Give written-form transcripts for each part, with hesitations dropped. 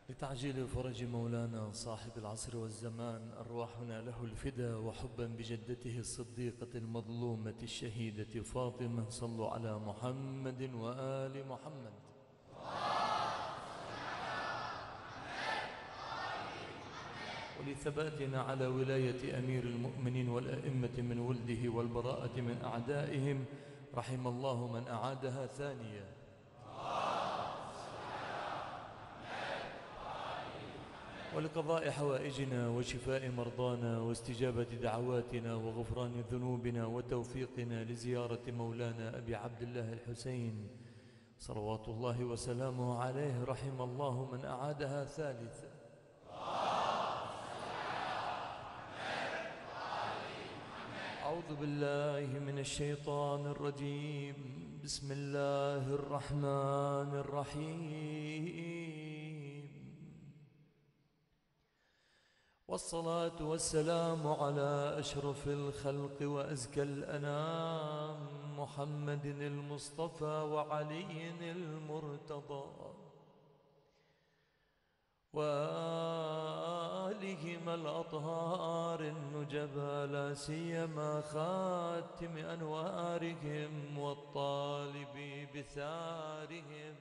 لتعجيل فرج مولانا صاحب العصر والزمان أرواحنا له الفدا، وحبا بجدته الصديقة المظلومة الشهيدة فاطمة. صلوا على محمد وآل محمد. ولثباتنا على ولاية أمير المؤمنين والأئمة من ولده والبراءة من أعدائهم، رحم الله من أعادها ثانية. ولقضاء حوائجنا وشفاء مرضانا واستجابة دعواتنا وغفران ذنوبنا وتوفيقنا لزيارة مولانا أبي عبد الله الحسين صلوات الله وسلامه عليه، رحم الله من أعادها ثالثة. أعوذ بالله من الشيطان الرجيم. بسم الله الرحمن الرحيم. والصلاة والسلام على أشرف الخلق وأزكى الأنام، محمد المصطفى وعلي المرتضى وآلهم الأطهار النجبى، لا سيما خاتم أنوارهم والطالب بثارهم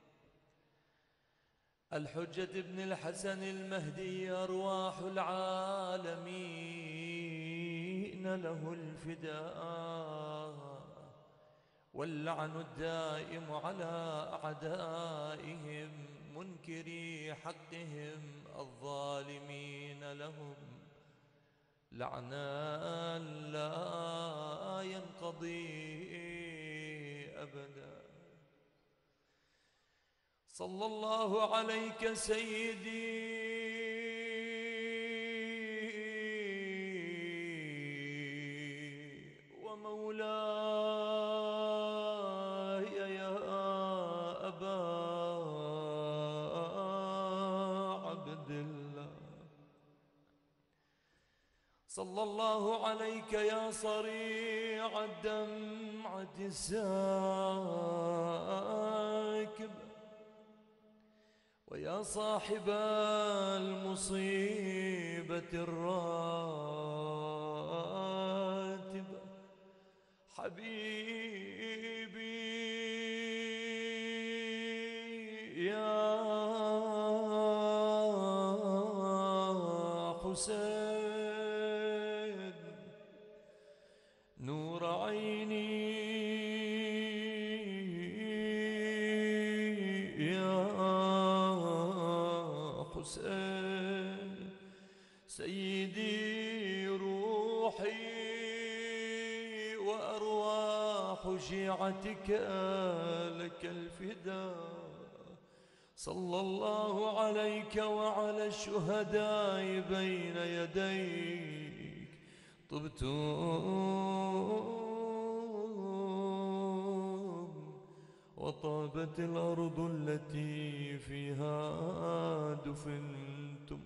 الحجة ابن الحسن المهدي. أرواح العالمين له الفداء، واللعن الدائم على أعدائهم منكري حقهم الظالمين لهم لعنا لا ينقضي أبدا. صلى الله عليك سيدي ومولاي يا أبا عبد الله. صلى الله عليك يا صريع الدمعة الساكب، ويا صاحب المصيبة الراتب، حبيبي يا حسين، نور عيني حسين، سيدي روحي وأرواح شيعتك لك الفداء. صلى الله عليك وعلى الشهداء بين يديك، طبتم وطابت الأرض التي فيها دفنتم،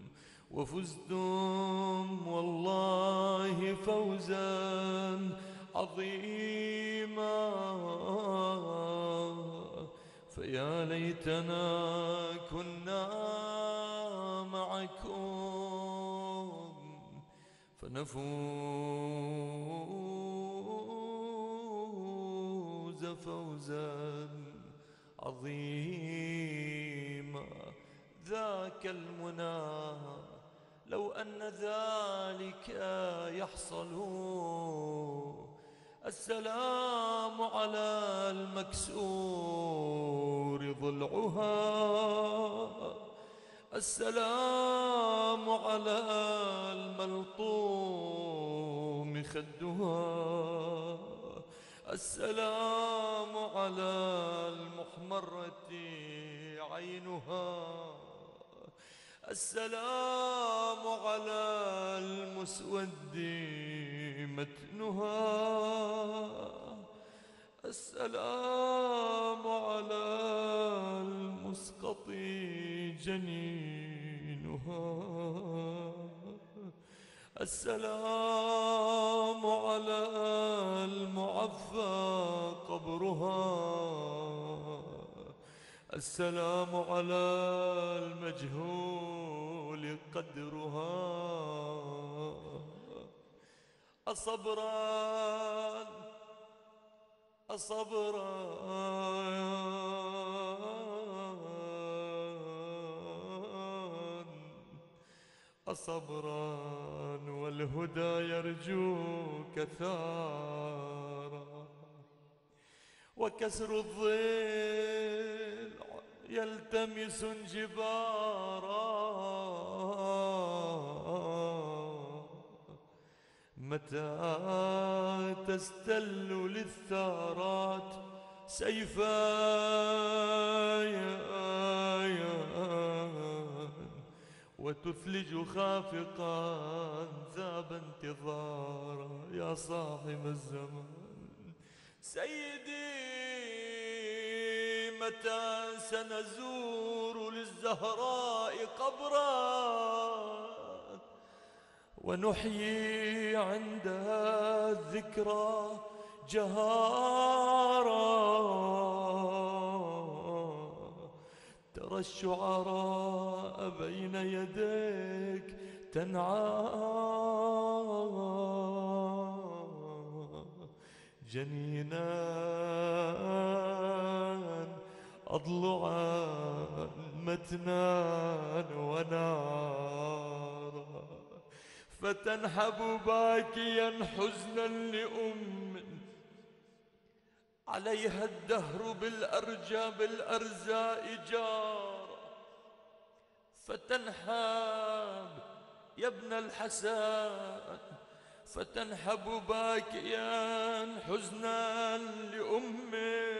وفزتم والله فوزا عظيما. فيا ليتنا كنا معكم فنفوز فوزا عظيما. ذاك المنى لو أن ذلك يحصل. السلام على المكسور ضلعها، السلام على الملطوم خدها، السلام على المحمرة عينها، السلام على المسود متنها، السلام على المسقط جنينها، السلام على المعفى قبرها، السلام على المجهول قدرها أصبرا أصبرا والهدى يرجوك ثارا وكسر الضلع يلتمس انجبارا متى تستل للثارات سيفايا وتثلج خافقا ذاب انتظارا يا صاحب الزمان سيدي متى سنزور للزهراء قبرا ونحيي عندها الذكرى جهارا ترى الشعراء بين يديك تنعى جنينان أضلعان متنان ونارا فتنحب باكيا حزنا لأم عليها الدهر بالأرزاء جار فتنحب يا ابن الحسن فتنحب باكيا حزنا لأم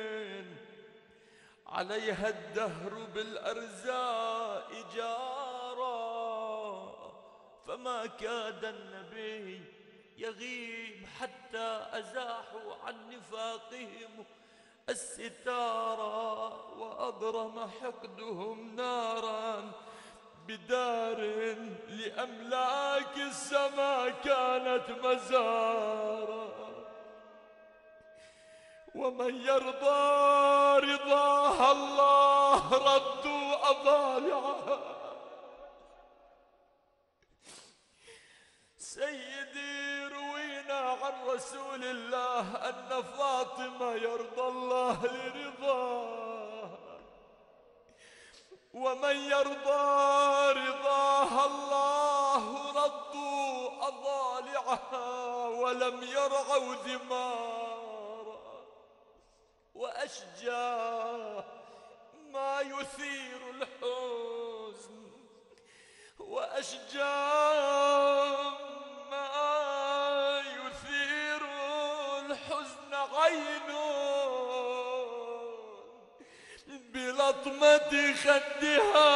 عليها الدهر بالأرزاء جارا فما كاد النبي يغيب حتى أزاحوا عن نفاقهم الستارا وأضرم حقدهم نارا بدار لأملاك السماء كانت مزارا ومن يرضى رضاها الله ردوا أضالعها سيدي روينا عن رسول الله أن فاطمة يرضى الله لرضاها ومن يرضى رضاها الله ردوا أضالعها ولم يرعوا ذمارا وأشجى ما يثير الحزن وأشجى ما يثير الحزن عين بلطمة خدها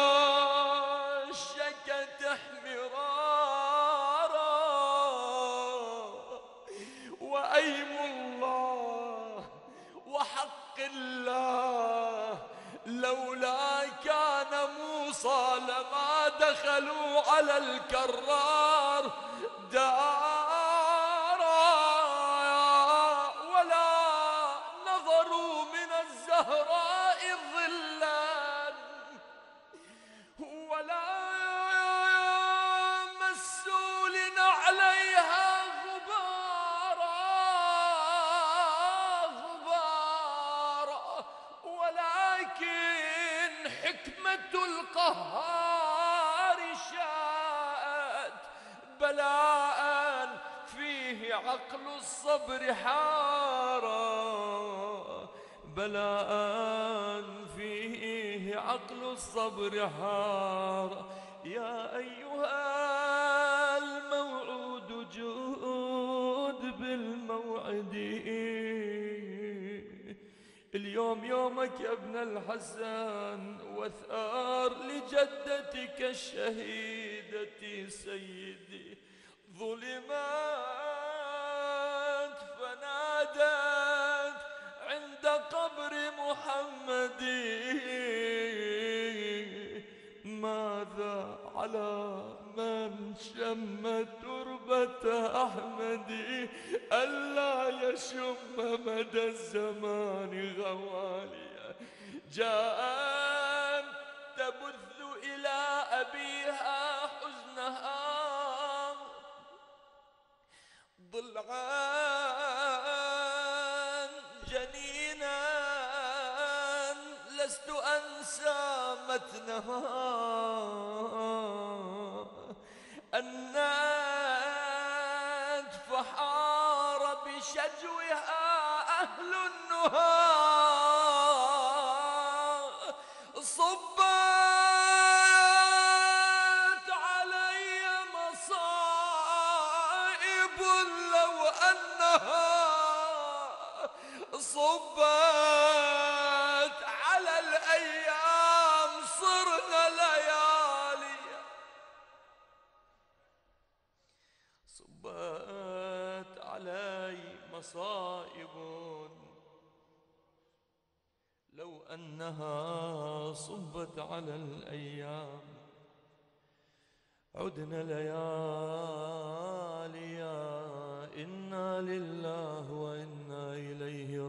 شكت احمرارا وأيم الله وحق الله لولا كان موسى لما دخلوا على الكرار دارا ولا نظروا من الزهراء ظلا ولا مسوا لنعليها غبارا ولكن حكمة القهار شاءت بلاء فيه عقل الصبر حارا بلاء فيه عقل الصبر حارا يا أيها الموعود جود بالموعد اليوم يومك يا ابن الحسن وثار لجدتك الشهيدة سيدي ظلمات فنادت عند قبر محمد ماذا على من شم تربة أحمد ألا يشم مدى الزمان غواليا جاءت تبث إلى أبيها حزنها ضلعان جنينا لست أنسى متنها النات فحار بشجوها أهل النهى صبت علي مصائب لو أنها صبت على الأيام صرنا ليالي صبت علي مصائب لو أنها صبت على الأيام عدنا لياليا إنا لله وإنا إليه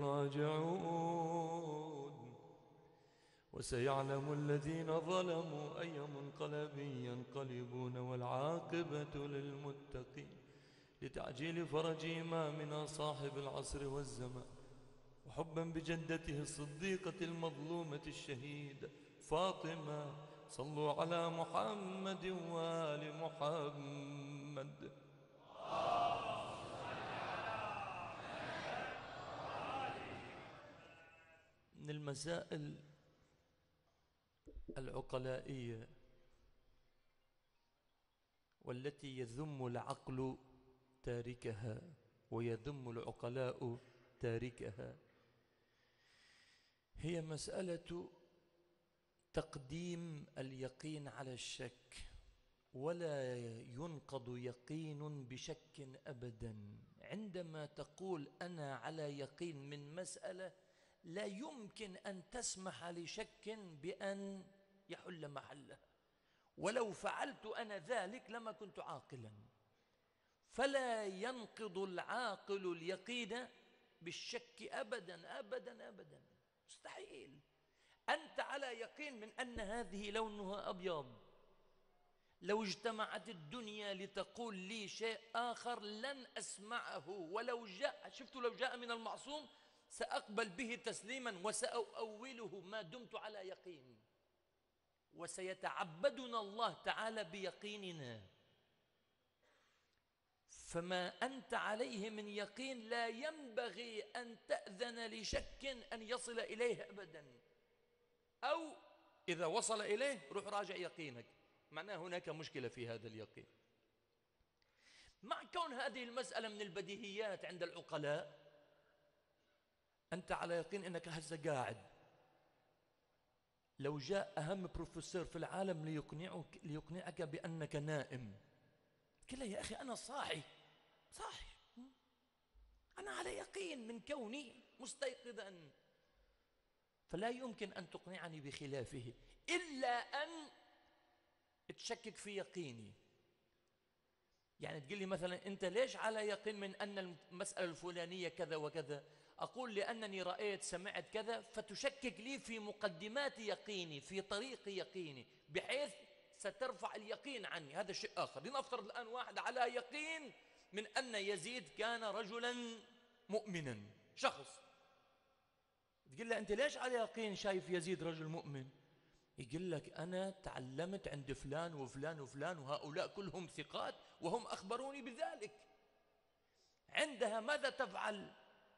راجعون وسيعلم الذين ظلموا أي منقلب ينقلبون والعاقبة للمتقين لتعجيل فرج إمامنا صاحب العصر والزمان وحبا بجدته الصديقة المظلومة الشهيدة فاطمة صلوا على محمد وآل محمد. من المسائل العقلائية والتي يذم العقل تاركها ويذم العقلاء تاركها هي مسألة تقديم اليقين على الشك. ولا ينقض يقين بشك أبدا. عندما تقول أنا على يقين من مسألة لا يمكن أن تسمح لشك بأن يحل محلها، ولو فعلت أنا ذلك لما كنت عاقلا. فلا ينقض العاقل اليقين بالشك أبدا أبدا أبدا، مستحيل. أنت على يقين من أن هذه لونها أبيض، لو اجتمعت الدنيا لتقول لي شيء آخر لن أسمعه، ولو جاء لو جاء من المعصوم سأقبل به تسليما وسأؤوله ما دمت على يقين. وسيتعبدنا الله تعالى بيقيننا، فما أنت عليه من يقين لا ينبغي أن تأذن لشك أن يصل إليه أبدا، أو إذا وصل إليه روح راجع يقينك، معناه هناك مشكلة في هذا اليقين. مع كون هذه المسألة من البديهيات عند العقلاء، أنت على يقين أنك هسه قاعد، لو جاء أهم بروفيسور في العالم ليقنعك بأنك نائم، قل يا أخي أنا صاحي، أنا على يقين من كوني مستيقظا، فلا يمكن أن تقنعني بخلافه إلا أن تشكك في يقيني. يعني تقول لي مثلا أنت ليش على يقين من أن المسألة الفلانية كذا وكذا؟ أقول لأنني رأيت سمعت كذا، فتشكك لي في مقدمات يقيني، في طريق يقيني، بحيث سترفع اليقين عني. هذا شيء آخر. لنفترض الآن واحد على يقين من أن يزيد كان رجلا مؤمنا، شخص، تقول له أنت ليش على يقين شايف يزيد رجل مؤمن؟ يقول لك أنا تعلمت عند فلان وفلان وفلان وهؤلاء كلهم ثقات وهم أخبروني بذلك. عندها ماذا تفعل؟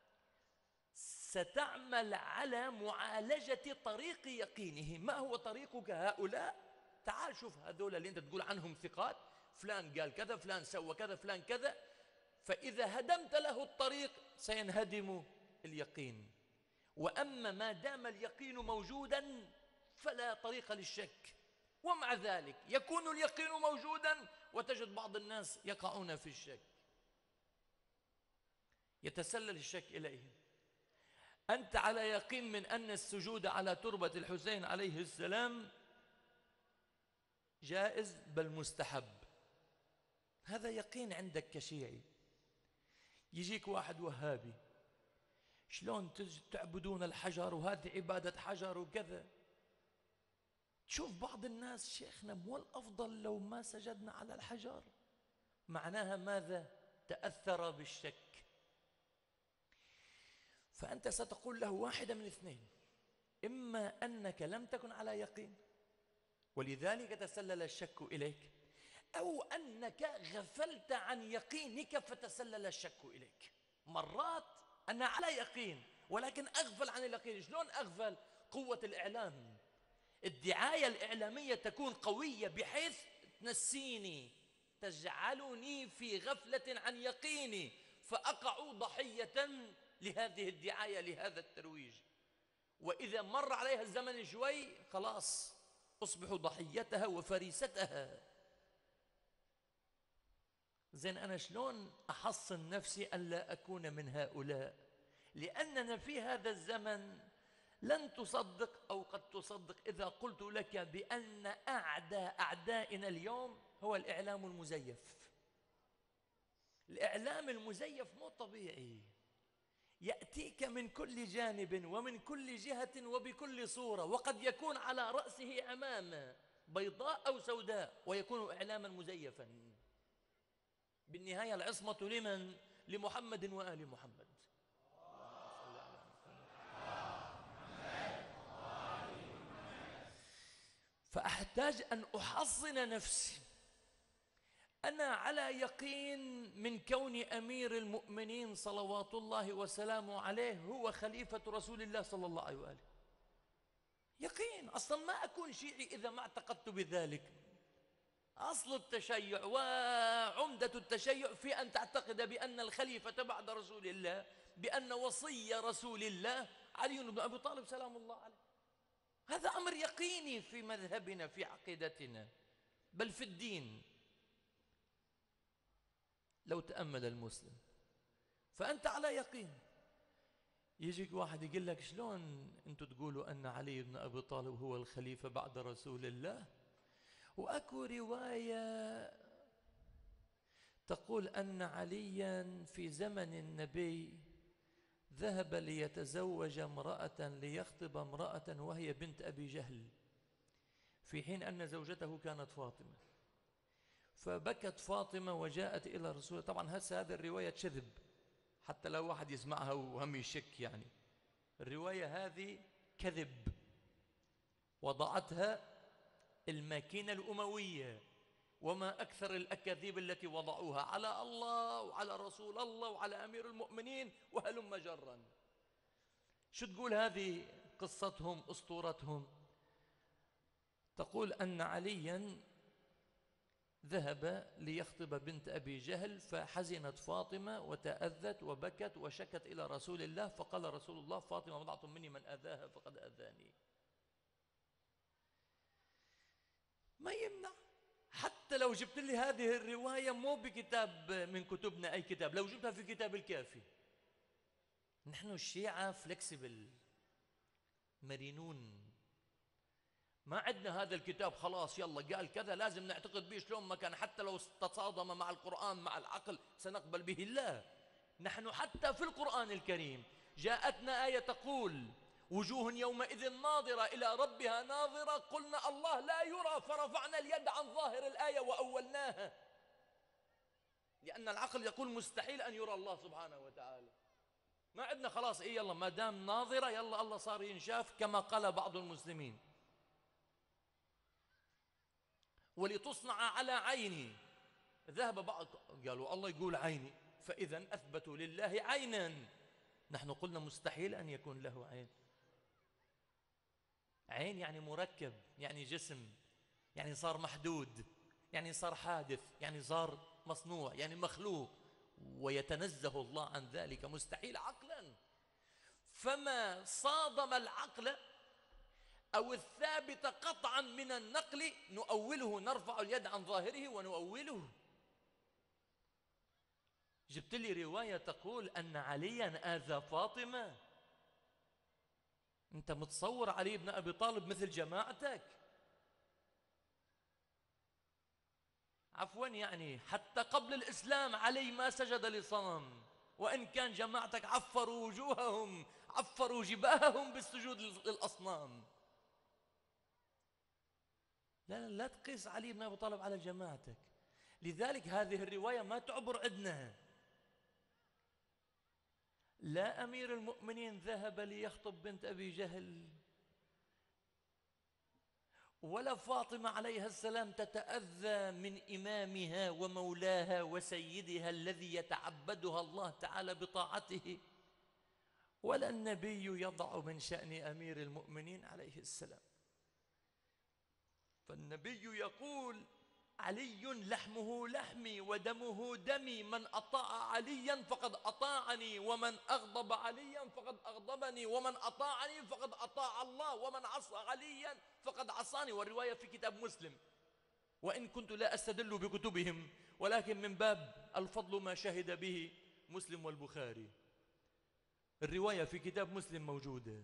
ستعمل على معالجة طريق يقينه. ما هو طريقك هؤلاء؟ تعال شوف هذول اللي أنت تقول عنهم ثقات، فلان قال كذا، فلان سوى كذا، فلان كذا. فإذا هدمت له الطريق سينهدم اليقين. وأما ما دام اليقين موجودا فلا طريق للشك. ومع ذلك يكون اليقين موجودا وتجد بعض الناس يقعون في الشك، يتسلل الشك إليهم. أنت على يقين من أن السجود على تربة الحسين عليه السلام جائز بل مستحب، هذا يقين عندك كشيعي. يجيك واحد وهابي شلون تعبدون الحجر وهذه عبادة حجر وكذا. تشوف بعض الناس شيخنا مو الأفضل لو ما سجدنا على الحجر؟ معناها ماذا؟ تأثر بالشك. فأنت ستقول له واحدة من اثنين: إما أنك لم تكن على يقين ولذلك تسلل الشك إليك، أو أنك غفلت عن يقينك فتسلل الشك إليك. مرات أنا على يقين ولكن أغفل عن اليقين. شلون أغفل؟ قوة الإعلام، الدعاية الإعلامية تكون قوية بحيث تنسيني، تجعلني في غفلة عن يقيني، فأقع ضحية لهذه الدعاية، لهذا الترويج. وإذا مر عليها الزمن شوي خلاص أصبح ضحيتها وفريستها. زين أنا شلون أحصن نفسي أن لا أكون من هؤلاء؟ لأننا في هذا الزمن لن تصدق أو قد تصدق إذا قلت لك بأن أعدائنا اليوم هو الإعلام المزيف. الإعلام المزيف مو طبيعي، يأتيك من كل جانب ومن كل جهة وبكل صورة، وقد يكون على رأسه عمامة بيضاء أو سوداء ويكون إعلاما مزيفا. بالنهاية العصمة لمن؟ لمحمد وآل محمد. فأحتاج أن أحصن نفسي. أنا على يقين من كون أمير المؤمنين صلوات الله وسلامه عليه هو خليفة رسول الله صلى الله عليه وآله. يقين، أصلا ما أكون شيعي إذا ما اعتقدت بذلك. أصل التشيع وعمدة التشيع في أن تعتقد بأن الخليفة بعد رسول الله، بأن وصي رسول الله علي بن أبي طالب سلام الله عليه. هذا أمر يقيني في مذهبنا، في عقيدتنا، بل في الدين. لو تأمل المسلم فأنت على يقين، يجيك واحد يقول لك شلون أنتم تقولوا أن علي بن أبي طالب هو الخليفة بعد رسول الله، وأكو رواية تقول أن عليا في زمن النبي ذهب ليتزوج امرأة، ليخطب امرأة وهي بنت أبي جهل، في حين أن زوجته كانت فاطمة. فبكت فاطمة وجاءت إلى الرسول. طبعا هذه الرواية كذب، حتى لو واحد يسمعها وهم يشك، يعني الرواية هذه كذب وضعتها الماكينة الأموية، وما أكثر الأكاذيب التي وضعوها على الله وعلى رسول الله وعلى أمير المؤمنين وهلم جرا. شو تقول هذه؟ قصتهم، أسطورتهم، تقول أن عليا ذهب ليخطب بنت أبي جهل، فحزنت فاطمة وتأذت وبكت وشكت إلى رسول الله، فقال رسول الله: فاطمة بضعة مني، من أذاها فقد أذاني. ما يمنع، حتى لو جبت لي هذه الرواية مو بكتاب من كتبنا، أي كتاب، لو جبتها في كتاب الكافي. نحن الشيعة فلكسبل، مرنون، ما عندنا هذا الكتاب خلاص يلا قال كذا لازم نعتقد به شلون ما كان، حتى لو تصادم مع القرآن مع العقل سنقبل به. لا، نحن حتى في القرآن الكريم جاءتنا آية تقول: وجوه يومئذ ناظرة إلى ربها ناظرة، قلنا الله لا يرى فرفعنا اليد عن ظاهر الآية وأولناها، لأن العقل يقول مستحيل أن يرى الله سبحانه وتعالى. ما عندنا خلاص إيه يلا ما دام ناظرة يلا الله صار ينشاف كما قال بعض المسلمين. ولتصنع على عيني، ذهب بعض قالوا الله يقول عيني، فإذا أثبتوا لله عينا. نحن قلنا مستحيل أن يكون له عين. عين يعني مركب، يعني جسم، يعني صار محدود، يعني صار حادث، يعني صار مصنوع، يعني مخلوق، ويتنزه الله عن ذلك، مستحيل عقلا. فما صادم العقل أو الثابت قطعا من النقل نؤوله، نرفع اليد عن ظاهره ونؤوله. جبت لي رواية تقول أن عليا آذى فاطمة. أنت متصور علي بن أبي طالب مثل جماعتك؟ عفوا، يعني حتى قبل الإسلام علي ما سجد لصنم وإن كان جماعتك عفروا وجوههم، عفروا جباههم بالسجود للأصنام. لا تقيس علي بن أبي طالب على جماعتك. لذلك هذه الرواية ما تعبر عندنا. لا أمير المؤمنين ذهب ليخطب بنت أبي جهل، ولا فاطمة عليها السلام تتأذى من إمامها ومولاها وسيدها الذي يتعبدها الله تعالى بطاعته، ولا النبي يضع من شأن أمير المؤمنين عليه السلام. فالنبي يقول: علي لحمه لحمي ودمه دمي، من أطاع عليا فقد أطاعني، ومن أغضب عليا فقد أغضبني، ومن أطاعني فقد أطاع الله، ومن عصى عليا فقد عصاني. والرواية في كتاب مسلم، وإن كنت لا أستدل بكتبهم، ولكن من باب الفضل ما شهد به مسلم والبخاري. الرواية في كتاب مسلم موجودة.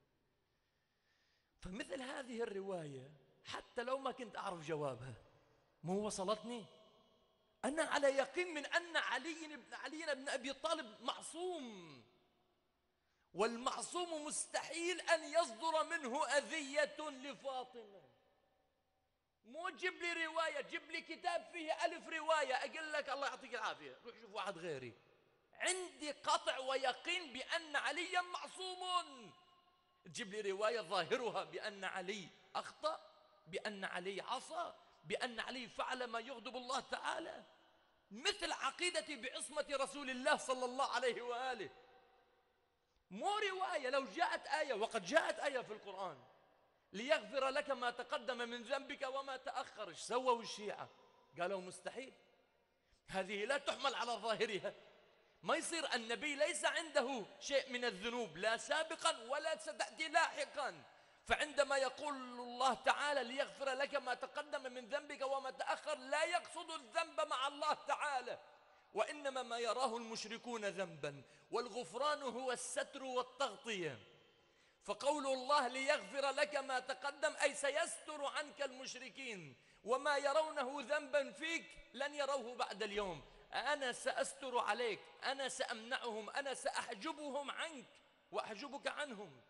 فمثل هذه الرواية حتى لو ما كنت أعرف جوابها، مو وصلتني، أنا على يقين من أن علي بن أبي طالب معصوم، والمعصوم مستحيل أن يصدر منه أذية لفاطمة. مو جيب لي رواية، جيب لي كتاب فيه 1000 رواية أقول لك الله يعطيك العافية روح شوف واحد غيري. عندي قطع ويقين بأن عليا معصوم. تجيب لي رواية ظاهرها بأن علي أخطأ، بأن علي عصى، بأن علي فعل ما يغضب الله تعالى، مثل عقيدتي بعصمة رسول الله صلى الله عليه وآله. مو رواية. لو جاءت آية، وقد جاءت آية في القرآن: ليغفر لك ما تقدم من ذنبك وما تأخر، ايش سووا الشيعة؟ قالوا مستحيل، هذه لا تحمل على ظاهرها. ما يصير، النبي ليس عنده شيء من الذنوب لا سابقا ولا ستأتي لاحقا. فعندما يقول الله تعالى ليغفر لك ما تقدم من ذنبك وما تأخر، لا يقصد الذنب مع الله تعالى، وإنما ما يراه المشركون ذنبا، والغفران هو الستر والتغطية. فقول الله ليغفر لك ما تقدم أي سيستر عنك المشركين، وما يرونه ذنبا فيك لن يروه بعد اليوم. أنا سأستر عليك، أنا سأمنعهم، أنا سأحجبهم عنك وأحجبك عنهم.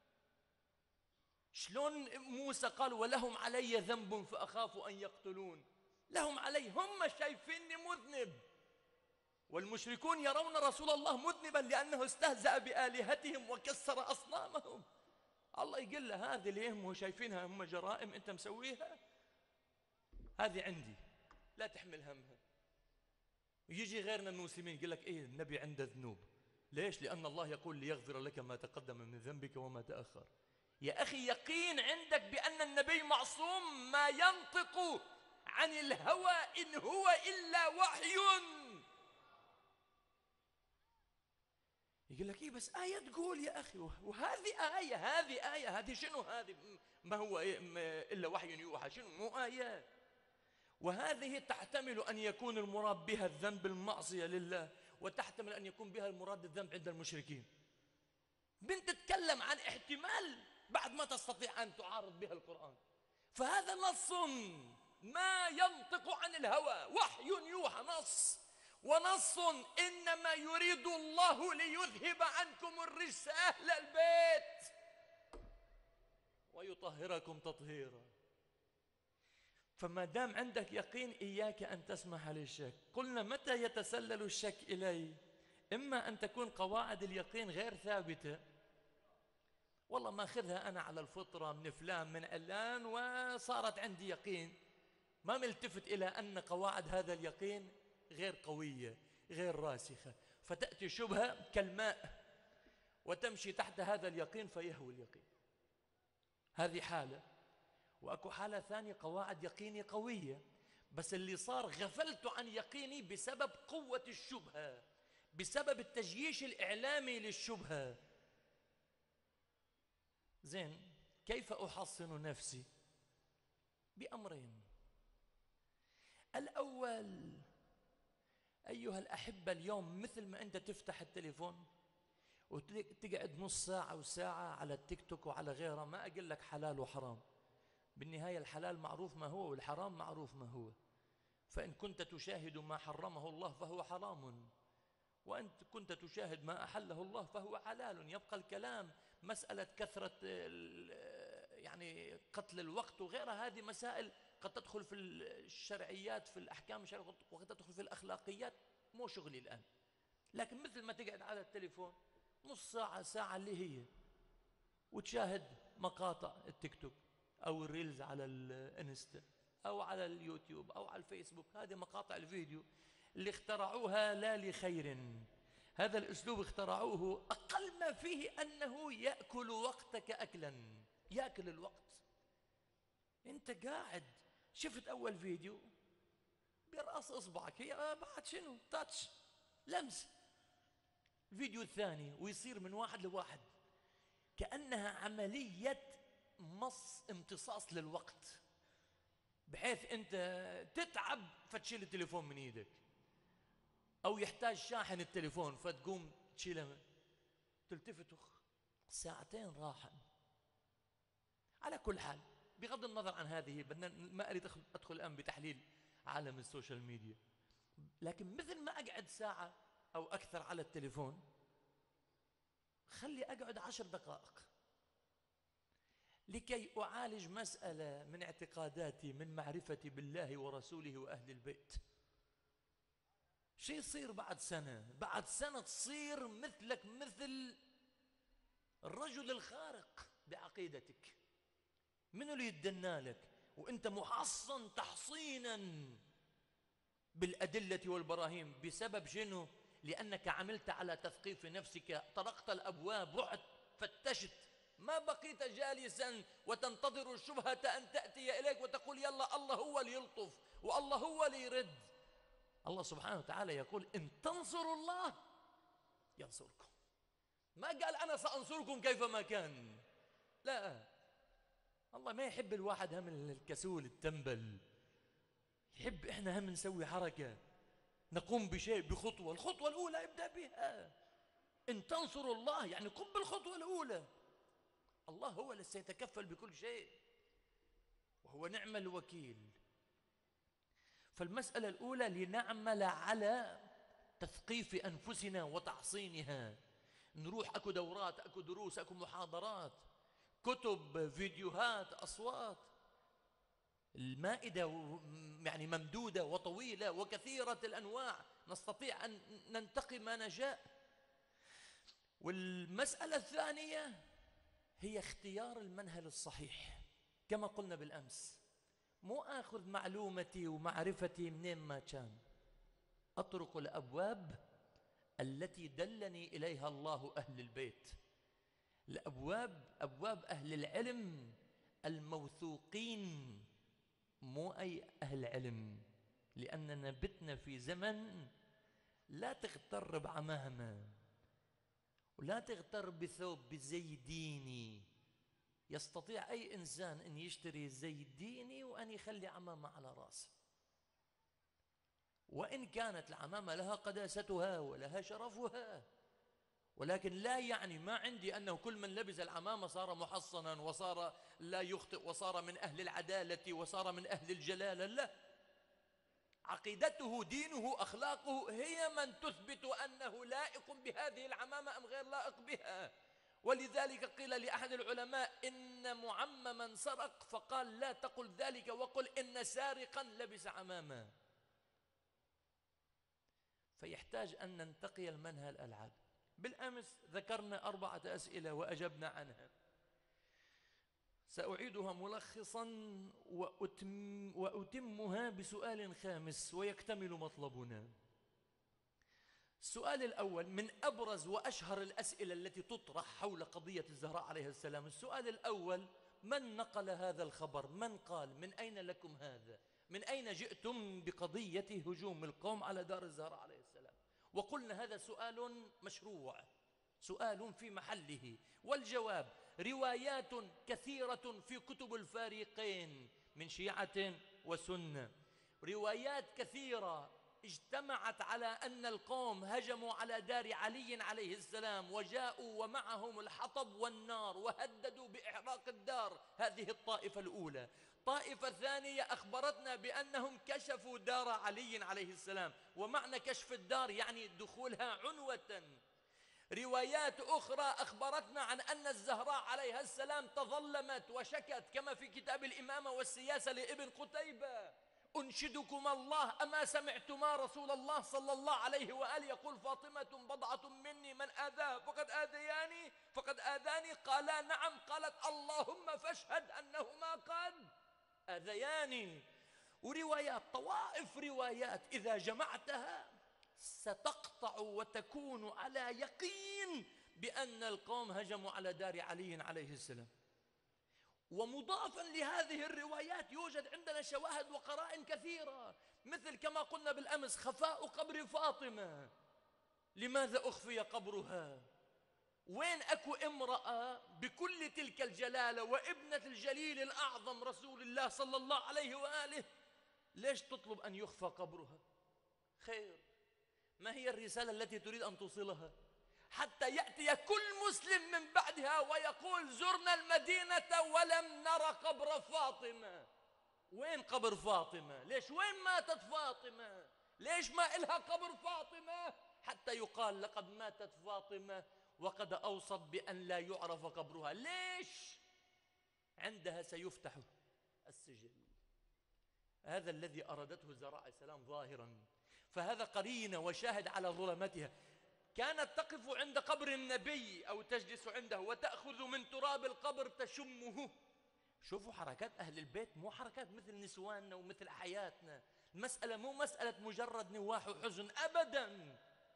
شلون موسى قال ولهم علي ذنب فأخاف أن يقتلون؟ لهم علي، هم شايفيني مذنب، والمشركون يرون رسول الله مذنبا لأنه استهزأ بآلهتهم وكسر أصنامهم. الله يقول له هذه اللي هم شايفينها هم جرائم أنت مسويها، هذه عندي لا تحمل همها. يجي غيرنا من المسلمين يقول لك إيه النبي عنده ذنوب. ليش؟ لأن الله يقول ليغفر لك ما تقدم من ذنبك وما تأخر. يا أخي يقين عندك بأن النبي معصوم، ما ينطق عن الهوى إن هو إلا وحي. يقول لك إيه بس آية تقول يا أخي، وهذه آية، هذه آية، هذه شنو هذه؟ ما هو إلا وحي يوحى، شنو مو آيات؟ وهذه تحتمل أن يكون المراد بها الذنب المعصية لله، وتحتمل أن يكون بها المراد الذنب عند المشركين. بنت تتكلم عن احتمال بعد ما تستطيع أن تعارض بها القرآن. فهذا نص ما ينطق عن الهوى، وحي يوحى، نص. ونص إنما يريد الله ليذهب عنكم الرجس أهل البيت ويطهركم تطهيرا. فما دام عندك يقين إياك أن تسمح للشك. قلنا متى يتسلل الشك إلي؟ إما أن تكون قواعد اليقين غير ثابتة، والله ما أخذها أنا على الفطرة من فلان من علان وصارت عندي يقين، ما ملتفت إلى أن قواعد هذا اليقين غير قوية غير راسخة، فتأتي شبهة كالماء وتمشي تحت هذا اليقين فيهوي اليقين. هذه حالة. وأكو حالة ثانية قواعد يقيني قوية، بس اللي صار غفلت عن يقيني بسبب قوة الشبهة، بسبب التجييش الإعلامي للشبهة. زين، كيف أحصن نفسي؟ بأمرين. الأول، أيها الأحبة، اليوم مثل ما أنت تفتح التليفون وتقعد نص ساعة وساعة على التيك توك وعلى غيره، ما أقول لك حلال وحرام، بالنهاية الحلال معروف ما هو والحرام معروف ما هو. فإن كنت تشاهد ما حرمه الله فهو حرام، وأنت كنت تشاهد ما أحله الله فهو حلال. يبقى الكلام مسألة كثرة يعني قتل الوقت وغيرها، هذه مسائل قد تدخل في الشرعيات، في الأحكام الشرعية، وقد تدخل في الأخلاقيات، مو شغلي الآن. لكن مثل ما تقعد على التليفون نص ساعة ساعة اللي هي وتشاهد مقاطع التيك توك أو الريلز على الانستا أو على اليوتيوب أو على الفيسبوك، هذه مقاطع الفيديو اللي اخترعوها لا لخير. هذا الأسلوب اخترعوه أقل ما فيه أنه يأكل وقتك أكلا، يأكل الوقت. أنت قاعد شفت أول فيديو بيرقص إصبعك، هي بعد شنو؟ تاتش، لمس. الفيديو الثاني ويصير من واحد لواحد، كأنها عملية امتصاص للوقت، بحيث أنت تتعب فتشيل التليفون من إيدك، أو يحتاج شاحن التليفون فتقوم تشيله، تلتفت ساعتين راحة. على كل حال، بغض النظر عن هذه، ما أريد أدخل الآن بتحليل عالم السوشيال ميديا، لكن مثل ما أقعد ساعة أو أكثر على التليفون، خلي أقعد 10 دقائق لكي أعالج مسألة من اعتقاداتي، من معرفتي بالله ورسوله وأهل البيت. شيء يصير بعد سنة، بعد سنة تصير مثلك مثل الرجل الخارق بعقيدتك. منو اللي يتدنى لك وانت محصن تحصينا بالأدلة والبراهين؟ بسبب شنو؟ لأنك عملت على تثقيف نفسك، طرقت الأبواب، رحت فتشت، ما بقيت جالسا وتنتظر الشبهة أن تأتي إليك وتقول يلا الله هو اللي يلطف والله هو اللي يرد. الله سبحانه وتعالى يقول إن تنصروا الله ينصركم. ما قال أنا سأنصركم كيفما كان، لا. الله ما يحب الواحد هم الكسول التنبل، يحب إحنا هم نسوي حركة، نقوم بشيء بخطوة، الخطوة الأولى ابدأ بها. إن تنصروا الله يعني قم بالخطوة الأولى. الله هو اللي سيتكفل بكل شيء وهو نعم الوكيل. فالمسألة الأولى لنعمل على تثقيف أنفسنا وتحصينها. نروح أكو دورات، أكو دروس، أكو محاضرات، كتب، فيديوهات، أصوات. المائدة يعني ممدودة وطويلة وكثيرة الأنواع، نستطيع أن ننتقي ما نشاء. والمسألة الثانية هي اختيار المنهل الصحيح. كما قلنا بالأمس، مو آخذ معلومتي ومعرفتي منين ما كان، أطرق الأبواب التي دلني إليها الله أهل البيت، الأبواب أبواب أهل العلم الموثوقين، مو أي أهل علم، لأننا بتنا في زمن لا تغتر بعمامة ولا تغتر بثوب بزي ديني. يستطيع أي إنسان أن يشتري زي ديني وأن يخلي عمامة على رأسه، وإن كانت العمامة لها قداستها ولها شرفها، ولكن لا يعني ما عندي أنه كل من لبس العمامة صار محصنا وصار لا يخطئ وصار من أهل العدالة وصار من أهل الجلالة. لا، عقيدته، دينه، أخلاقه هي من تثبت أنه لائق بهذه العمامة أم غير لائق بها. ولذلك قيل لأحد العلماء إن معمما سرق، فقال لا تقل ذلك وقل إن سارقا لبس عمامة. فيحتاج أن ننتقي المنهل العام. بالأمس ذكرنا 4 أسئلة وأجبنا عنها، سأعيدها ملخصا وأتمها بسؤال خامس ويكتمل مطلبنا. السؤال الأول من أبرز وأشهر الأسئلة التي تطرح حول قضية الزهراء عليه السلام. السؤال الأول: من نقل هذا الخبر؟ من قال؟ من أين لكم هذا؟ من أين جئتم بقضية هجوم القوم على دار الزهراء عليه السلام؟ وقلنا هذا سؤال مشروع، سؤال في محله. والجواب: روايات كثيرة في كتب الفارقين من شيعة وسنة، روايات كثيرة اجتمعت على أن القوم هجموا على دار علي عليه السلام وجاءوا ومعهم الحطب والنار وهددوا بإحراق الدار. هذه الطائفة الأولى. طائفة ثانية أخبرتنا بأنهم كشفوا دار علي عليه السلام، ومعنى كشف الدار يعني دخولها عنوة. روايات أخرى أخبرتنا عن أن الزهراء عليها السلام تظلمت وشكت، كما في كتاب الإمامة والسياسة لابن قتيبة: أنشدكم الله أما سمعتما رسول الله صلى الله عليه وآله يقول فاطمة بضعة مني من آذاها فقد آذاني قالا نعم. قالت اللهم فاشهد أنهما قد آذياني. وروايات، طوائف روايات إذا جمعتها ستقطع وتكون على يقين بأن القوم هجموا على دار علي عليه السلام. ومضافا لهذه الروايات يوجد عندنا شواهد وقرائن كثيرة، مثل كما قلنا بالأمس خفاء قبر فاطمة. لماذا أخفي قبرها؟ وين أكو امرأة بكل تلك الجلالة وابنة الجليل الأعظم رسول الله صلى الله عليه وآله، ليش تطلب أن يخفى قبرها؟ خير، ما هي الرسالة التي تريد أن توصلها؟ حتى يأتي كل مسلم من بعدها ويقول زرنا المدينة ولم نرى قبر فاطمة. وين قبر فاطمة؟ ليش وين ماتت فاطمة؟ ليش ما إلها قبر فاطمة؟ حتى يقال لقد ماتت فاطمة وقد أوصت بأن لا يعرف قبرها. ليش؟ عندها سيفتح السجل. هذا الذي أرادته الزهراء عليه السلام ظاهرا، فهذا قرينة وشاهد على ظلمتها. كانت تقف عند قبر النبي أو تجلس عنده وتأخذ من تراب القبر تشمه. شوفوا حركات أهل البيت، مو حركات مثل نسواننا ومثل حياتنا. المسألة مو مسألة مجرد نواح وحزن أبدا،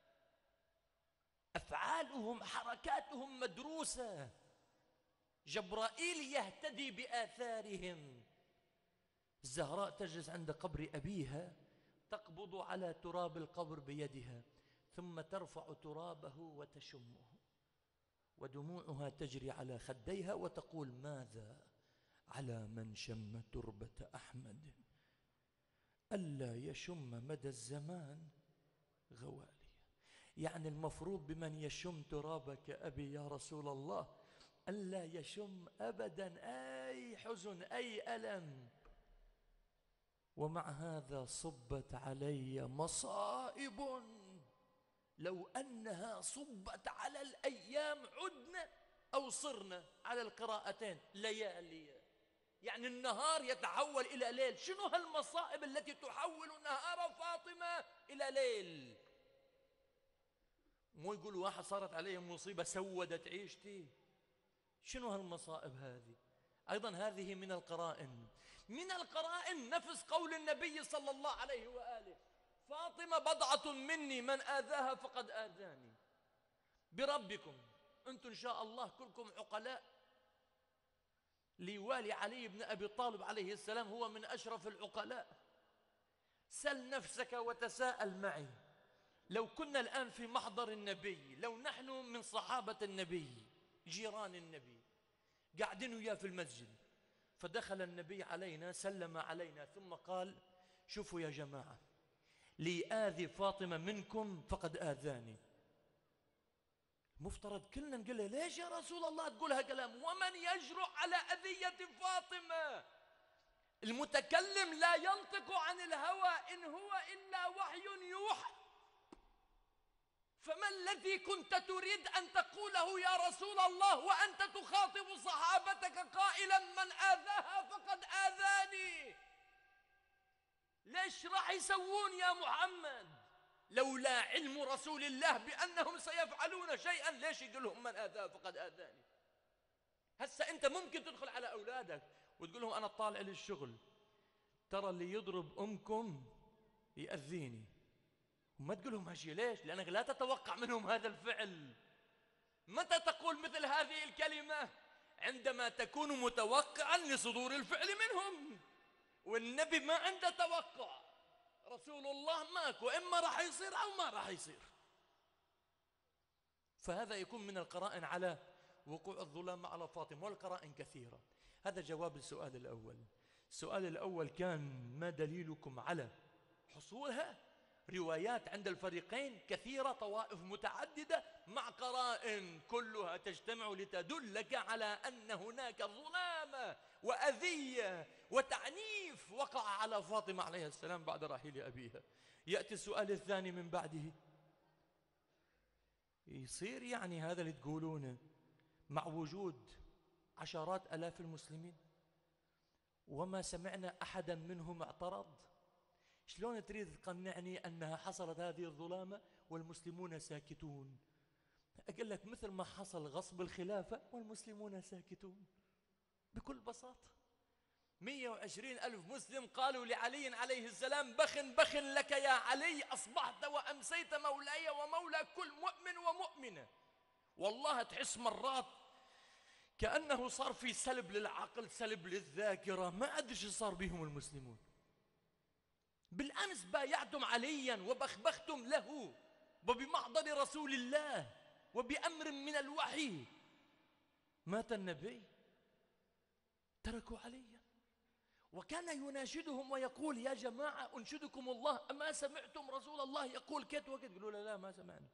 أفعالهم حركاتهم مدروسة. جبرائيل يهتدي بآثارهم. الزهراء تجلس عند قبر أبيها، تقبض على تراب القبر بيدها ثم ترفع ترابه وتشمه، ودموعها تجري على خديها وتقول ماذا على من شم تربة أحمد ألا يشم مدى الزمان غوالي. يعني المفروض بمن يشم ترابك أبي يا رسول الله ألا يشم أبدا أي حزن أي ألم. ومع هذا صبت علي مصائب لو أنها صبت على الأيام عدنا أو صرنا على القراءتين ليالي. يعني النهار يتحول إلى ليل. شنو هالمصائب التي تحول نهار فاطمة إلى ليل؟ مو يقول واحد صارت عليه مصيبة سودت عيشتي. شنو هالمصائب هذه؟ أيضا هذه من القرائن. من القرائن نفس قول النبي صلى الله عليه وآله فاطمة بضعة مني من آذاها فقد آذاني. بربكم أنتم إن شاء الله كلكم عقلاء. ليوالي علي بن أبي طالب عليه السلام هو من أشرف العقلاء. سل نفسك وتساءل معي، لو كنا الآن في محضر النبي، لو نحن من صحابة النبي جيران النبي قاعدين وياه في المسجد، فدخل النبي علينا سلم علينا ثم قال شوفوا يا جماعة لي آذي فاطمة منكم فقد آذاني. مفترض كلنا نقول له ليش يا رسول الله تقول هالكلام؟ ومن يجرؤ على أذية فاطمة؟ المتكلم لا ينطق عن الهوى إن هو إلا وحي يوحى. فما الذي كنت تريد أن تقوله يا رسول الله وأنت تخاطب صحابتك قائلا من آذاها فقد آذاني؟ ليش راح يسوون يا محمد؟ لولا علم رسول الله بأنهم سيفعلون شيئا ليش يقول لهم من آذاها فقد آذاني؟ هسا أنت ممكن تدخل على أولادك وتقول لهم أنا طالع للشغل، ترى اللي يضرب أمكم يأذيني، وما تقول لهم هالشيء. ليش؟ لأنك لا تتوقع منهم هذا الفعل. متى تقول مثل هذه الكلمة؟ عندما تكون متوقعا لصدور الفعل منهم. والنبي ما عنده توقع، رسول الله ماكو، إما راح يصير أو ما راح يصير. فهذا يكون من القرائن على وقوع الظلام على فاطمة، والقرائن كثيرة. هذا جواب السؤال الأول. السؤال الأول كان ما دليلكم على حصولها؟ روايات عند الفريقين كثيرة، طوائف متعددة، مع قرائن كلها تجتمع لتدلك على أن هناك ظلامة وأذية وتعنيف وقع على فاطمة عليه السلام بعد رحيل أبيها. يأتي السؤال الثاني من بعده، يصير يعني هذا اللي تقولونه مع وجود عشرات آلاف المسلمين وما سمعنا أحدا منهم اعترض؟ شلون تريد تقنعني أنها حصلت هذه الظلامة والمسلمون ساكتون؟ أقول لك مثل ما حصل غصب الخلافة والمسلمون ساكتون بكل بساطة. 120 ألف مسلم قالوا لعلي عليه السلام: بخن بخن لك يا علي، أصبحت وأمسيت مولاي ومولى كل مؤمن ومؤمنة. والله تحس مرات كأنه صار في سلب للعقل، سلب للذاكرة، ما أدري شو صار بهم المسلمون. بالأمس بايعتم عليا وبخبختم له وبمحضر رسول الله وبأمر من الوحي، مات النبي تركوا عليا، وكان يناشدهم ويقول: يا جماعة أنشدكم الله، أما سمعتم رسول الله يقول كت وكت؟ يقولوا: لا ما سمعنا.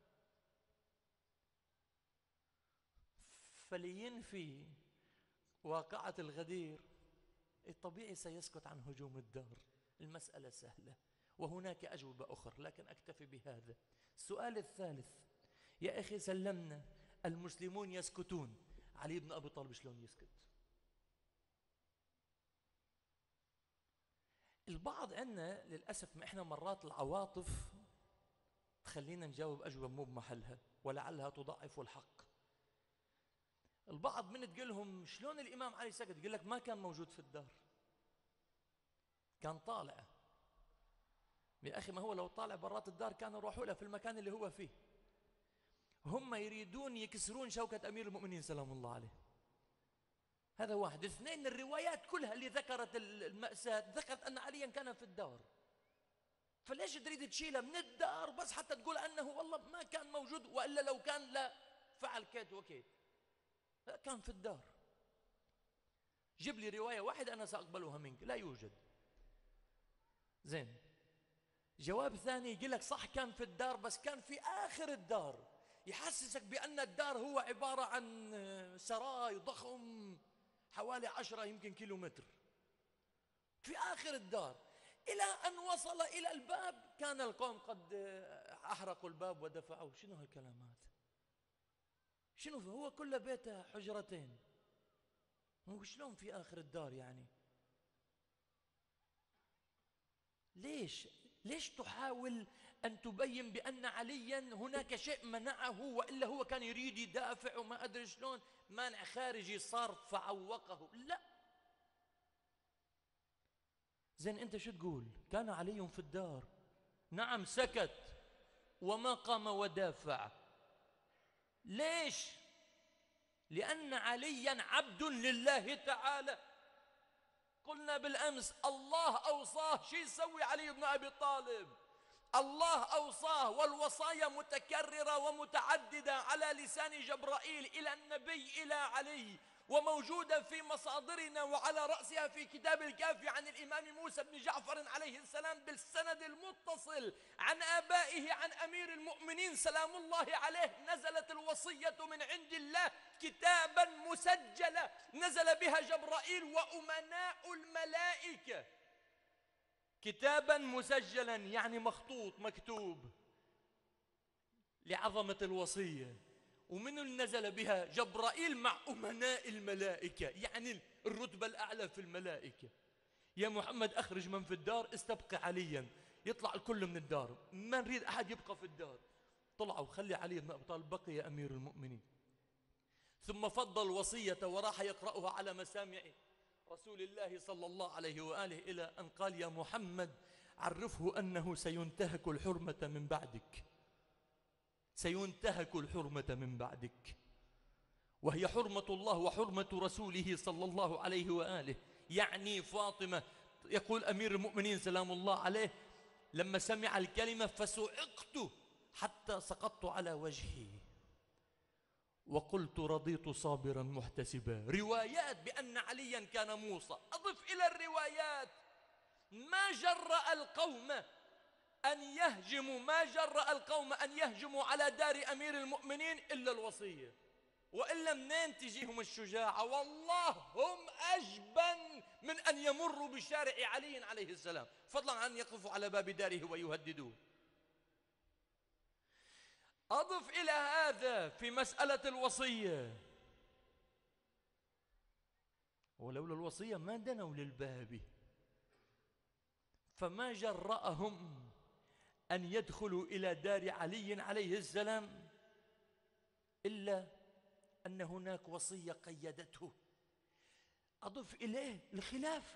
فلينفي واقعة الغدير الطبيعي سيسكت عن هجوم الدار. المسألة سهلة وهناك أجوبة أخرى، لكن أكتفي بهذا. السؤال الثالث: يا أخي سلمنا المسلمون يسكتون، علي بن أبي طالب شلون يسكت؟ البعض عندنا للأسف، ما إحنا مرات العواطف تخلينا نجاوب أجوبة مو بمحلها ولعلها تضعف الحق. البعض من تقولهم شلون الإمام علي سكت، يقول لك ما كان موجود في الدار، كان طالع. يا أخي ما هو لو طالع برات الدار كانوا يروحوا له في المكان اللي هو فيه. هم يريدون يكسرون شوكة أمير المؤمنين سلام الله عليه. هذا واحد. اثنين: الروايات كلها اللي ذكرت المأساة ذكرت أن عليا كان في الدار، فليش تريد تشيله من الدار بس حتى تقول أنه والله ما كان موجود، وإلا لو كان لا فعل كيت وكيت؟ لا، كان في الدار. جيب لي رواية واحدة أنا سأقبلها منك، لا يوجد. زين. جواب ثاني يقول لك صح كان في الدار بس كان في آخر الدار، يحسسك بأن الدار هو عبارة عن سراي ضخم حوالي 10 يمكن كيلومتر في آخر الدار، إلى أن وصل إلى الباب كان القوم قد أحرقوا الباب ودفعوا. شنو هالكلامات؟ شنو هو كل بيته حجرتين، هو شلون في آخر الدار يعني؟ ليش تحاول أن تبين بأن عليا هناك شيء منعه وإلا هو كان يريد يدافع وما أدري شلون، مانع خارجي صار فعوقه؟ لا. زين أنت شو تقول؟ كان علي في الدار، نعم سكت وما قام ودافع. ليش؟ لأن عليا عبد لله تعالى. قلنا بالأمس الله أوصاه شو يسوي علي بن أبي طالب؟ الله أوصاه، والوصايا متكررة ومتعددة على لسان جبرائيل إلى النبي إلى علي، وموجودة في مصادرنا وعلى رأسها في كتاب الكافي عن الإمام موسى بن جعفر عليه السلام بالسند المتصل عن آبائه عن أمير المؤمنين سلام الله عليه. نزلت الوصية من عند الله كتابا مسجلا نزل بها جبرائيل وأمناء الملائكة، كتابا مسجلا يعني مخطوط مكتوب لعظمة الوصية. ومن اللي نزل بها؟ جبرائيل مع أمناء الملائكة، يعني الرتبة الأعلى في الملائكة. يا محمد أخرج من في الدار، استبقي عليا، يطلع الكل من الدار، ما نريد أحد يبقى في الدار. طلعوا خلي علي بن أبي طالب بقي يا أمير المؤمنين. ثم فضل الوصية وراح يقرأها على مسامع رسول الله صلى الله عليه وآله إلى أن قال: يا محمد عرفه أنه سينتهك الحرمة من بعدك، سينتهك الحرمة من بعدك، وهي حرمة الله وحرمة رسوله صلى الله عليه وآله، يعني فاطمة. يقول أمير المؤمنين سلام الله عليه: لما سمع الكلمة فسعقت حتى سقطت على وجهي وقلت رضيت صابرا محتسبا. روايات بأن عليا كان موصى. أضف إلى الروايات ما جرأ القوم أن يهجموا، ما جرأ القوم أن يهجموا على دار أمير المؤمنين إلا الوصية، وإلا منين تجيهم الشجاعة؟ والله هم أجبن من أن يمروا بشارع علي عليه السلام، فضلا عن يقفوا على باب داره ويهددوه. أضف إلى هذا في مسألة الوصية، ولولا الوصية ما دنوا للباب، فما جرأهم أن يدخلوا إلى دار علي عليه السلام إلا أن هناك وصية قيدته. أضف إليه الخلافة،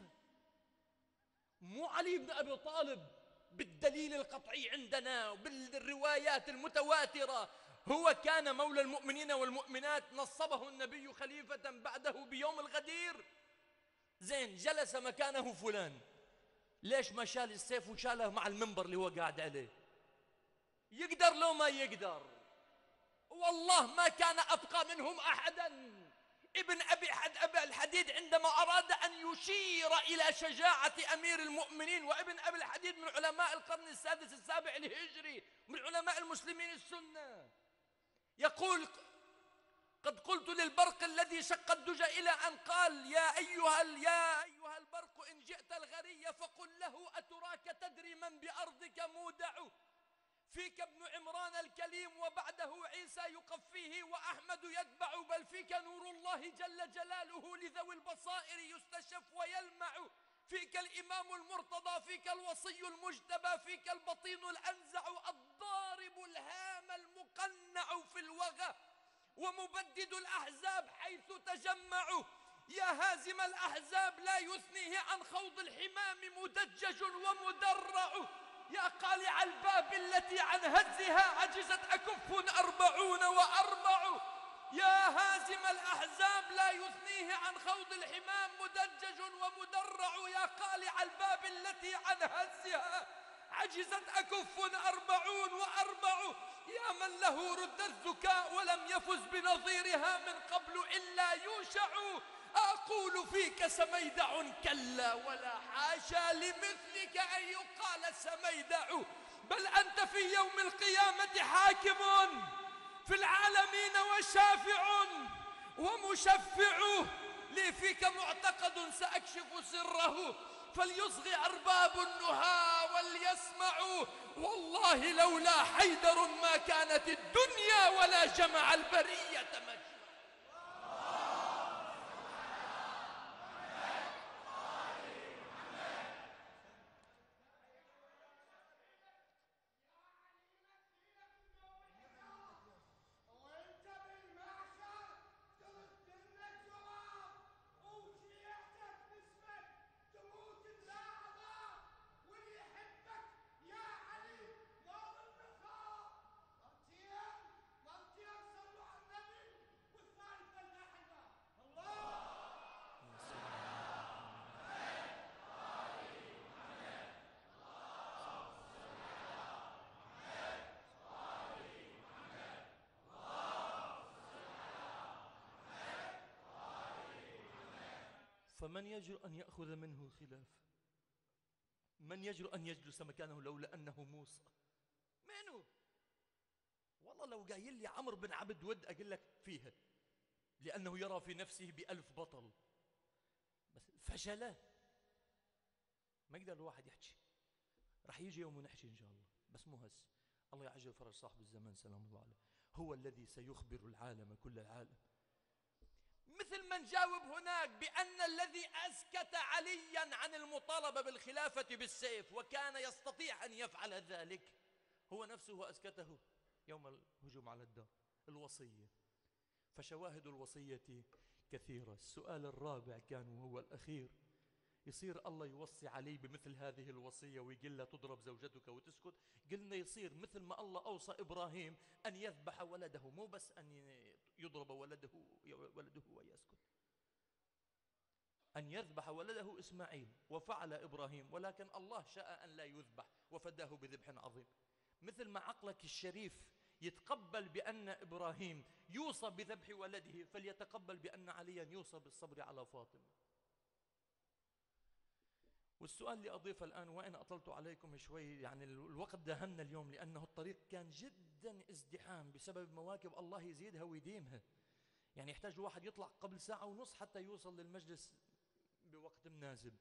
مو علي بن أبي طالب بالدليل القطعي عندنا وبالروايات المتواترة، هو كان مولى المؤمنين والمؤمنات، نصبه النبي خليفة بعده بيوم الغدير. زين، جلس مكانه فلان، ليش ما شال السيف وشاله مع المنبر اللي هو قاعد عليه؟ يقدر لو ما يقدر؟ والله ما كان أبقى منهم أحدا. ابن أبي الحديد عندما أراد أن يشير إلى شجاعة أمير المؤمنين، وابن أبي الحديد من علماء القرن السادس السابع الهجري، من علماء المسلمين السنة، يقول: قد قلت للبرق الذي شق الدجى إلى أن قال: يا أيها البرق إن جئت الغري فقل له أتراك تدري من بأرضك مودع؟ فيك ابن عمران الكليم وبعده عيسى يقفيه وأحمد يتبع، بل فيك نور الله جل جلاله لذوي البصائر يستشف ويلمع. فيك الإمام المرتضى، فيك الوصي المجتبى، فيك البطين الأنزع، الضارب الهام المقنع في الوغى، ومبدد الأحزاب حيث تجمعوا. يا هازم الأحزاب لا يثنيه عن خوض الحمام مدجج ومدرع. يا قالع الباب التي عن هزها عجزت أكف 40 و4. يا هازم الأحزاب لا يثنيه عن خوض الحمام مدجج ومدرع. يا قالع الباب التي عن هزها عجزت أكف 40 و4. يا من له رد الذكاء ولم يفز بنظيرها من قبل إلا يوشع. أقول فيك سميدع كلا، ولا حاشا لمثلك أن يقال سميدع، بل أنت في يوم القيامة حاكم في العالمين وشافع ومشفع. لي فيك معتقد سأكشف سره، فليصغي أرباب النهى وليسمعوا. والله لولا حيدر ما كانت الدنيا ولا جمع البرية مجمع. فمن يجرؤ أن يأخذ منه الخلافة؟ من يجرؤ أن يجلس مكانه لولا أنه موسى؟ منو؟ والله لو قايل لي عمرو بن عبد ود أقول لك فيها، لأنه يرى في نفسه ب1000 بطل، بس فشله ما يقدر الواحد يحكي. رح يجي يوم ونحكي إن شاء الله، بس مو هسه. الله يعجل فرج صاحب الزمان سلام الله عليه، هو الذي سيخبر العالم كل العالم. مثل ما نجاوب هناك بأن الذي أسكت عليا عن المطالبة بالخلافة بالسيف وكان يستطيع أن يفعل ذلك هو نفسه أسكته يوم الهجوم على الدار، الوصية. فشواهد الوصية كثيرة. السؤال الرابع كان وهو الأخير: يصير الله يوصي عليه بمثل هذه الوصية ويقول له تضرب زوجتك وتسكت؟ قلنا يصير مثل ما الله أوصى إبراهيم أن يذبح ولده، مو بس أن يضرب ولده ويسكت، أن يذبح ولده إسماعيل، وفعل إبراهيم، ولكن الله شاء أن لا يذبح وفداه بذبح عظيم. مثل ما عقلك الشريف يتقبل بأن إبراهيم يوصى بذبح ولده، فليتقبل بأن عليا يوصى بالصبر على فاطمة. والسؤال اللي أضيفه الآن، وإن أطلت عليكم شوي، يعني الوقت داهمنا اليوم لأنه الطريق كان جدا ازدحام بسبب مواكب الله يزيدها ويديمها، يعني يحتاج الواحد يطلع قبل ساعة ونص حتى يوصل للمجلس بوقت مناسب.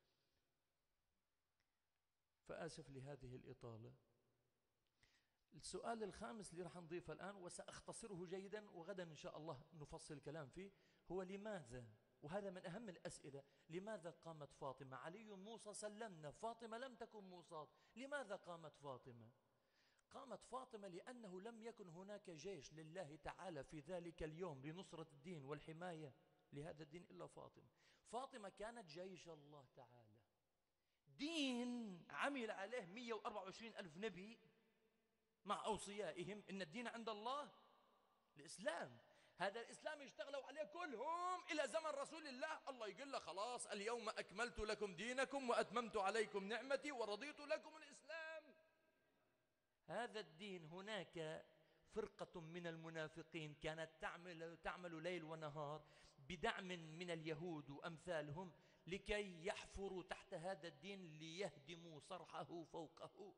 فآسف لهذه الإطالة. السؤال الخامس اللي راح نضيفه الآن وسأختصره جيدا وغدا إن شاء الله نفصل الكلام فيه، هو لماذا، وهذا من أهم الأسئلة، لماذا قامت فاطمة؟ علي موصى سلمنا، فاطمة لم تكن موصاة، لماذا قامت فاطمة؟ قامت فاطمة لأنه لم يكن هناك جيش لله تعالى في ذلك اليوم لنصرة الدين والحماية لهذا الدين إلا فاطمة. فاطمة كانت جيش الله تعالى، دين عمل عليه 124 ألف نبي مع أوصيائهم، إن الدين عند الله الإسلام. هذا الإسلام اشتغلوا عليه كلهم إلى زمن رسول الله. الله يقول له خلاص اليوم أكملت لكم دينكم وأتممت عليكم نعمتي ورضيت لكم الإسلام. هذا الدين، هناك فرقة من المنافقين كانت تعمل ليل ونهار بدعم من اليهود وأمثالهم لكي يحفروا تحت هذا الدين ليهدموا صرحه فوقه.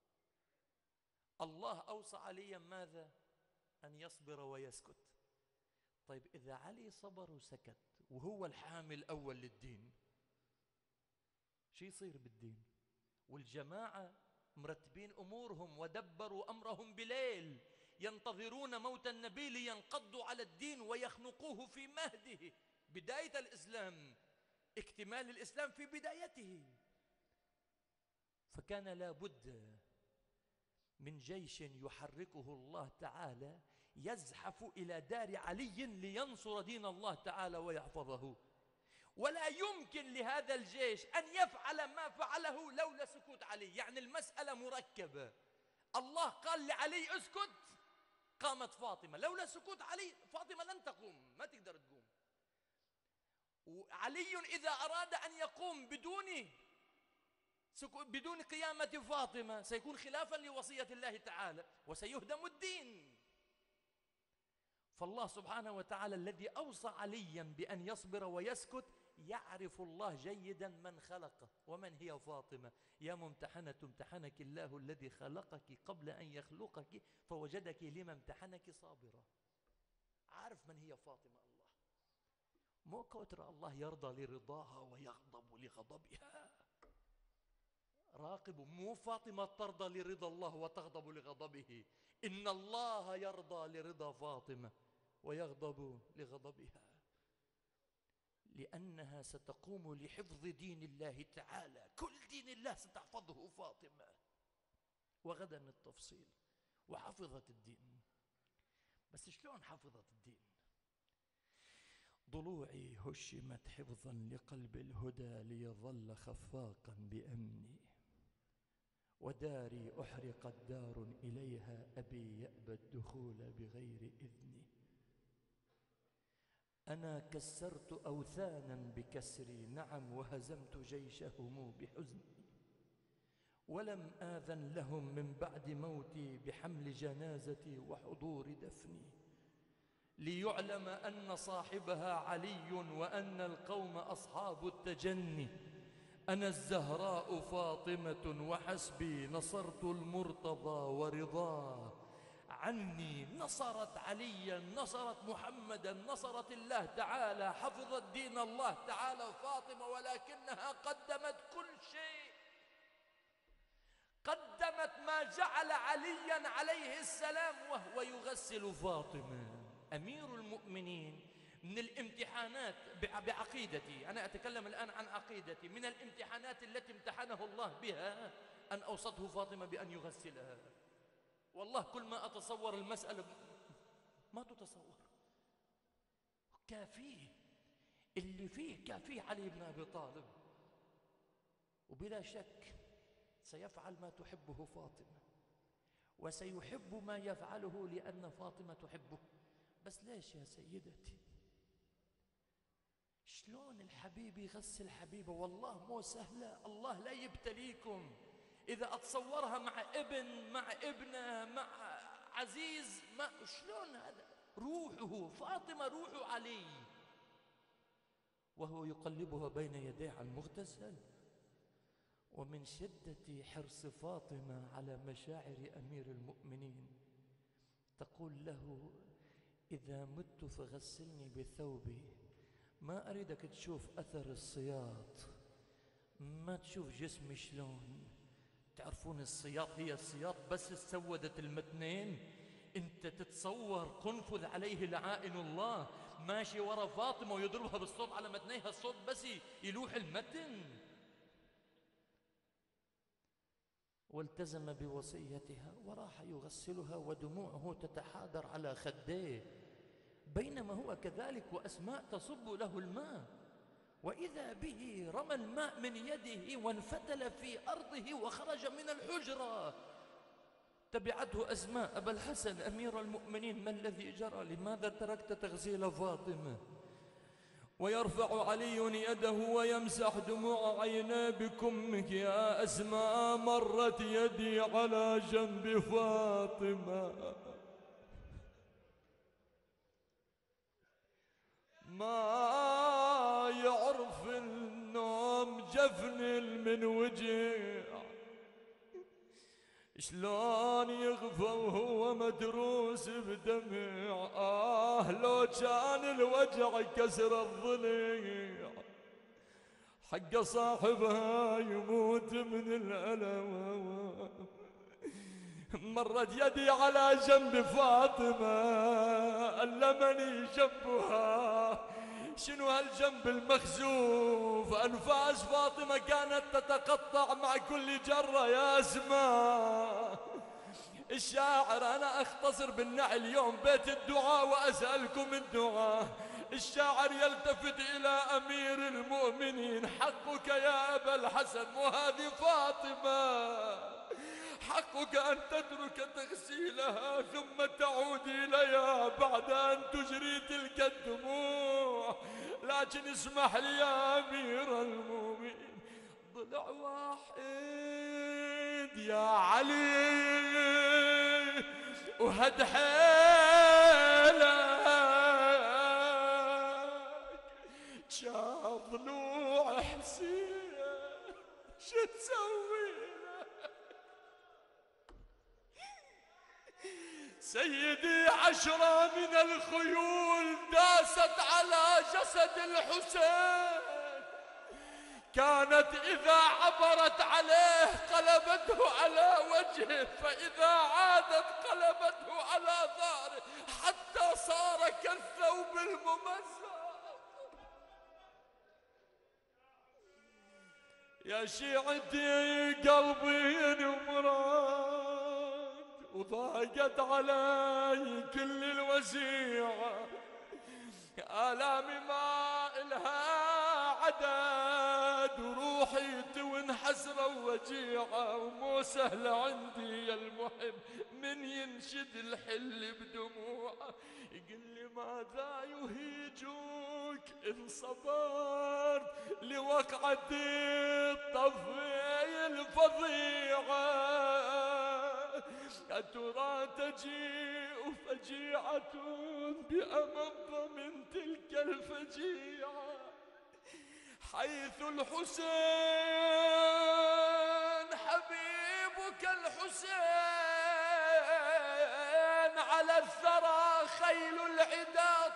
الله أوصى عليا ماذا؟ أن يصبر ويسكت. طيب إذا علي صبر وسكت وهو الحامل الأول للدين، شو يصير بالدين؟ والجماعة مرتبين أمورهم ودبروا أمرهم بليل، ينتظرون موت النبي لينقضوا على الدين ويخنقوه في مهده. بداية الإسلام، اكتمال الإسلام في بدايته. فكان لا بد من جيش يحركه الله تعالى يزحف إلى دار علي لينصر دين الله تعالى ويحفظه. ولا يمكن لهذا الجيش أن يفعل ما فعله لولا سكوت علي. يعني المسألة مركبة. الله قال لعلي اسكت، قامت فاطمة. لولا سكوت علي فاطمة لن تقوم، ما تقدر تقوم. وعلي إذا أراد أن يقوم بدون قيامة فاطمة سيكون خلافا لوصية الله تعالى وسيهدم الدين. فالله سبحانه وتعالى الذي أوصى عليا بأن يصبر ويسكت يعرف الله جيدا من خلقه ومن هي فاطمة. يا ممتحنة امتحنك الله الذي خلقك قبل أن يخلقك فوجدك لما امتحنك صابرة. عارف من هي فاطمة الله، مو كتر الله يرضى لرضاها ويغضب لغضبها. راقبوا، مو فاطمة ترضى لرضا الله وتغضب لغضبه، إن الله يرضى لرضا فاطمة ويغضب لغضبها، لأنها ستقوم لحفظ دين الله تعالى. كل دين الله ستحفظه فاطمة. وغدا التفصيل. وحفظت الدين. بس شلون حفظت الدين؟ ضلوعي هشمت حفظا لقلب الهدى ليظل خفاقا بأمني، وداري أحرقت دار إليها أبي يأبى الدخول بغير إذني. أنا كسرت أوثانا بكسري، نعم، وهزمت جيشهم بحزني، ولم آذن لهم من بعد موتي بحمل جنازتي وحضور دفني، ليعلم أن صاحبها علي وأن القوم أصحاب التجني. أنا الزهراء فاطمة وحسبي، نصرت المرتضى ورضاه عني، نصرت عليا، نصرت محمدا، نصرت الله تعالى، حفظت دين الله تعالى فاطمة، ولكنها قدمت كل شيء. قدمت ما جعل عليا عليه السلام وهو يغسل فاطمة. أمير المؤمنين من الامتحانات بعقيدتي، أنا أتكلم الآن عن عقيدتي، من الامتحانات التي امتحنه الله بها أن أوصته فاطمة بأن يغسلها. والله كل ما أتصور المسألة ما تتصور. كافيه اللي فيه، كافيه علي بن أبي طالب، وبلا شك سيفعل ما تحبه فاطمة وسيحب ما يفعله لأن فاطمة تحبه. بس ليش يا سيدتي؟ شلون الحبيب يغسل حبيبه؟ والله مو سهلة. الله لا يبتليكم. إذا أتصورها مع ابن، مع ابنة، مع عزيز، ما شلون هذا؟ روحه فاطمة، روح علي، وهو يقلبها بين يديه على المغتسل. ومن شدة حرص فاطمة على مشاعر أمير المؤمنين تقول له: إذا مت فغسلني بثوبي، ما أريدك تشوف أثر السياط، ما تشوف جسمي شلون. تعرفون السياط، هي السياط بس سودت المتنين. انت تتصور قنفذ عليه لعائن الله ماشي ورا فاطمة ويضربها بالصوت على متنيها، الصوت بس يلوح المتن. والتزم بوصيتها وراح يغسلها ودموعه تتحادر على خديه، بينما هو كذلك وأسماء تصب له الماء، وإذا به رمى الماء من يده وانفتل في أرضه وخرج من الحجرة. تبعته أسماء: أبا الحسن أمير المؤمنين، ما الذي جرى؟ لماذا تركت تغسيل فاطمة؟ ويرفع علي يده ويمسح دموع عينيه بكمك: يا أسماء، مرت يدي على جنب فاطمة، ما يعرف النوم جفن من وجع، شلون يغفى وهو مدروس بدمع. لو كان الوجع كسر الضليع، حق صاحبها يموت من الألم. مرت يدي على جنب فاطمة، ألمني جنبها. شنو هالجنب المخزوف؟ أنفاس فاطمة كانت تتقطع مع كل جرة. يا أسماء الشاعر، أنا أختصر بالنعي اليوم بيت الدعاء وأسألكم الدعاء. الشاعر يلتفت إلى أمير المؤمنين: حقك يا أبا الحسن، وهذه فاطمة، حقك أن تترك تغسيلها ثم تعود إليها بعد أن تجري تلك الدموع. لكن اسمح لي يا أمير المؤمنين، ضلع واحد يا علي وهد حيلك، كان ضلوع حسين شو تسوي له؟ سيدي 10 من الخيول داست على جسد الحسين، كانت إذا عبرت عليه قلبته على وجهه، فإذا عادت قلبته على ظهره، حتى صار كالثوب الممزق. يا شيعتي قلبي انمرض وضاقت علي كل الوسيعة، آلامي ما إلها عدد، وروحي تون حسرة ووجيعة، ومو سهل عندي يا المحب من ينشد الحل بدموعه. يقول لي ماذا يهيجوك إن صبرت لوقعة الطفي الفظيعة، أترى تجيء فجيعة بأمض من تلك الفجيعة، حيث الحسين حبيبك الحسين على الثرى خيل العدا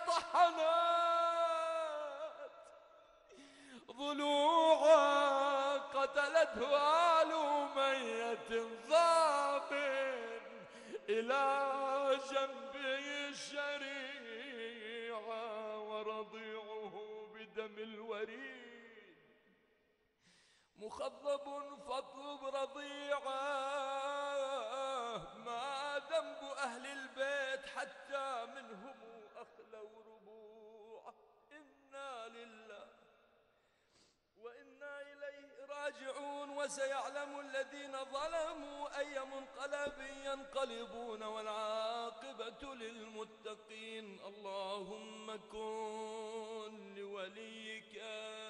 طحنت، ضلوعا قتلته آل أمية ضامن إلى جنبه الشريعة، ورضيعه بدم الوريد مخضب فاطلب رضيعه. ما ذنب أهل البيت حتى منهم أخلوا ربوعه. إنا لله وإنا إليه راجعون، وسيعلم الذين ظلموا أي منقلب ينقلبون، والعاقبة للمتقين. اللهم كن لوليك